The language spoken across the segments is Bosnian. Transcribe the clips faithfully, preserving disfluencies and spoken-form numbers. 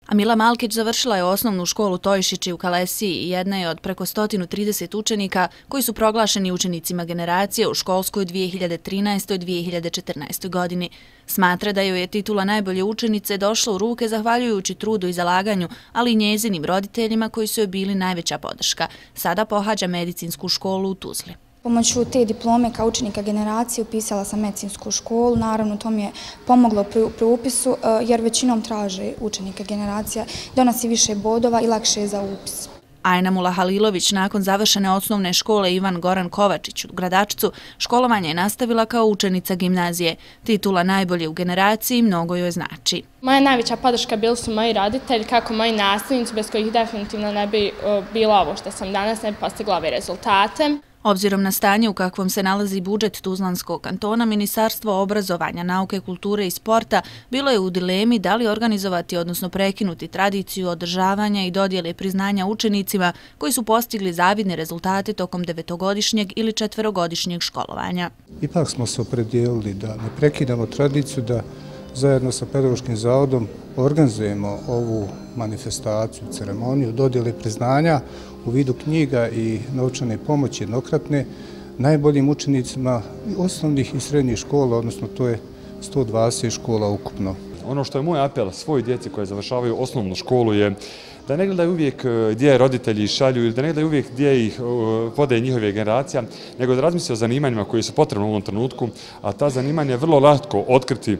Amila Malkić završila je osnovnu školu Tojšići u Kalesiji i jedna je od preko sto trideset učenika koji su proglašeni učenicima generacije u školskoj dvije hiljade trinaestoj dvije hiljade četrnaestoj godini. Smatra da joj je titula najbolje učenice došla u ruke zahvaljujući trudu i zalaganju, ali i njezinim roditeljima koji su joj bili najveća podrška. Sada pohađa medicinsku školu u Tuzli. Pomoću te diplome kao učenika generacije upisala sam medicinsku školu. Naravno, to mi je pomoglo pri upisu jer većinom traže učenika generacija, donosi više bodova i lakše je za upis. Ajnamula Halilović nakon završene osnovne škole Ivan Goran Kovačić u Gradačcu školovanje je nastavila kao učenica gimnazije. Titula najbolje u generaciji mnogo joj znači. Moja najveća podrška bili su moji roditelji, kako moji nastavnici, bez kojih definitivno ne bi bilo ovo što sam danas, ne bi postigla ove rezultate. Obzirom na stanje u kakvom se nalazi budžet Tuzlanskog kantona, Ministarstvo obrazovanja, nauke, kulture i sporta bilo je u dilemi da li organizovati, odnosno prekinuti tradiciju održavanja i dodjele priznanja učenicima koji su postigli zavidne rezultate tokom devetogodišnjeg ili četverogodišnjeg školovanja. Ipak smo se opredijelili da ne prekidamo tradiciju, da zajedno sa Pedagoškim zavodom organizujemo ovu manifestaciju, ceremoniju dodjele priznanja u vidu knjiga i novčane pomoći jednokratne najboljim učenicima osnovnih i srednjih škola, odnosno to je sto dvadeset škola ukupno. Ono što je moj apel svoj djeci koje završavaju osnovnu školu je da ne gledaju uvijek gdje roditelji šalju ili da ne gledaju uvijek gdje ih vode njihove generacija, nego da razmisle o zanimanjima koji su potrebni u ovom trenutku, a ta zanimanja je vrlo lako otkriti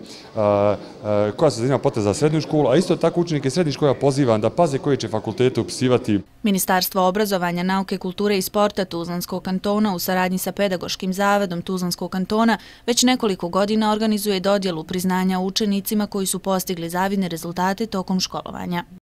koja se zanima potreba za srednju školu, a isto tako učenike srednjih škola pozivam da paze koje će fakultete upisivati. Ministarstvo obrazovanja, nauke, kulture i sporta Tuzlanskog kantona u saradnji sa Pedagoškim zavodom Tuzlanskog kantona već nekoliko godina organizuje dodjelu priznanja učenicima koji su postigli zavidne rezultate tokom školovanja.